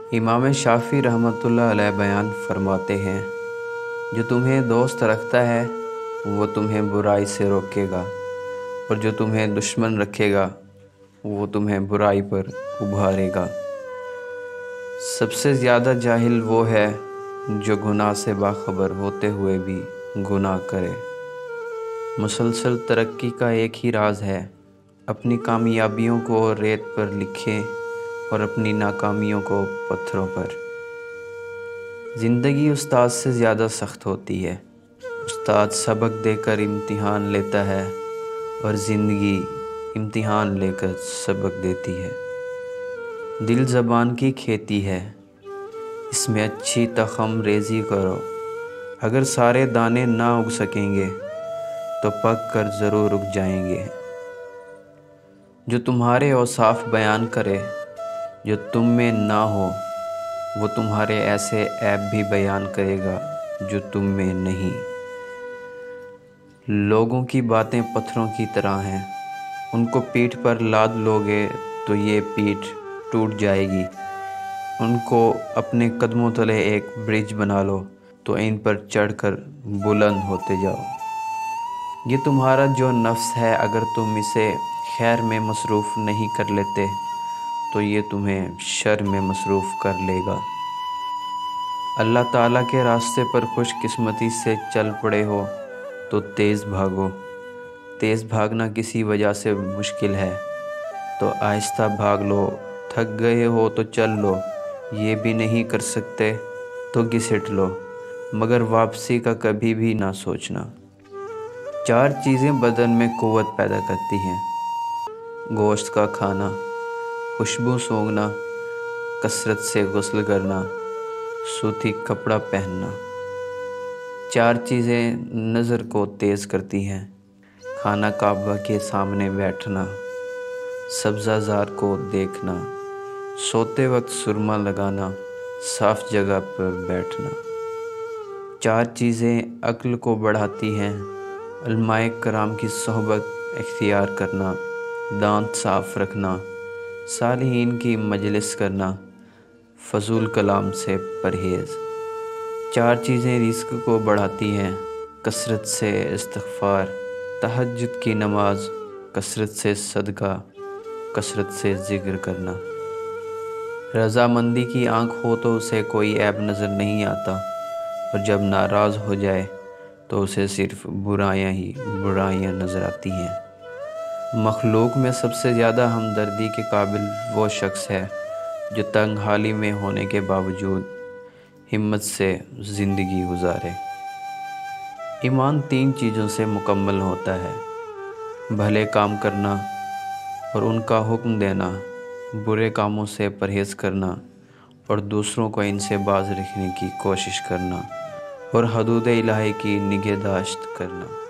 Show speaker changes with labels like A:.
A: امام شافعی رحمۃ اللہ علیہ بیان فرماتے ہیں، جو تمہیں دوست رکھتا ہے وہ تمہیں برائی سے روکے گا، اور جو تمہیں دشمن رکھے گا وہ تمہیں برائی پر ابھارے گا۔ سب سے زیادہ جاہل وہ ہے جو گناہ سے باخبر ہوتے ہوئے بھی گناہ کرے۔ مسلسل ترقی کا ایک ہی راز ہے، اپنی کامیابیوں کو ریت پر لکھیں اور اپنی ناکامیوں کو پتھروں پر۔ زندگی استاد سے زیادہ سخت ہوتی ہے۔ استاد سبق دے کر امتحان لیتا ہے اور زندگی امتحان لے کر سبق دیتی ہے۔ دل زبان کی کھیتی ہے، اس میں اچھی تخم ریزی کرو۔ اگر سارے دانے نہ اگ سکیں گے تو پک کر ضرور اگ جائیں گے۔ جو تمہارے اوصاف بیان کرے جو تم میں نہ ہو، وہ تمہارے ایسے عیب بھی بیان کرے گا جو تم میں نہیں۔ لوگوں کی باتیں پتھروں کی طرح ہیں، ان کو پیٹھ پر لاد لوگے تو یہ پیٹھ ٹوٹ جائے گی۔ ان کو اپنے قدموں تلے ایک برج بنا لو تو ان پر چڑھ کر بلند ہوتے جاؤ۔ یہ تمہارا جو نفس ہے، اگر تم اسے خیر میں مصروف نہیں کر لیتے تو یہ تمہیں شر میں مصروف کر لے گا۔ اللہ تعالیٰ کے راستے پر خوش قسمتی سے چل پڑے ہو تو تیز بھاگو۔ تیز بھاگنا کسی وجہ سے مشکل ہے تو آہستہ بھاگ لو۔ تھک گئے ہو تو چل لو، یہ بھی نہیں کر سکتے تو گھسٹ لو، مگر واپسی کا کبھی بھی نہ سوچنا۔ 4 چیزیں بدن میں قوت پیدا کرتی ہیں: گوشت کا کھانا، خوشبو سونگھنا، کثرت سے غسل کرنا، سوتی کپڑا پہننا۔ 4 چیزیں نظر کو تیز کرتی ہیں: خانہ کعبہ کے سامنے بیٹھنا، سبزہ زار کو دیکھنا، سوتے وقت سرما لگانا، صاف جگہ پر بیٹھنا۔ 4 چیزیں عقل کو بڑھاتی ہیں: علماء کرام کی صحبت اختیار کرنا، دانت صاف رکھنا، صالحین کی مجلس کرنا، فضول کلام سے پرہیز۔ 4 چیزیں رزق کو بڑھاتی ہیں: کثرت سے استغفار، تہجد کی نماز، کثرت سے صدقہ، کثرت سے ذکر کرنا۔ رضامندی کی آنکھ ہو تو اسے کوئی عیب نظر نہیں آتا، اور جب ناراض ہو جائے تو اسے صرف برائیاں ہی برائیاں نظر آتی ہیں۔ مخلوق میں سب سے زیادہ ہمدردی کے قابل وہ شخص ہے جو تنگ حالی میں ہونے کے باوجود ہمت سے زندگی گزارے۔ ایمان 3 چیزوں سے مکمل ہوتا ہے: بھلے کام کرنا اور ان کا حکم دینا، برے کاموں سے پرہیز کرنا اور دوسروں کو ان سے باز رکھنے کی کوشش کرنا، اور حدود الہی کی نگہداشت کرنا۔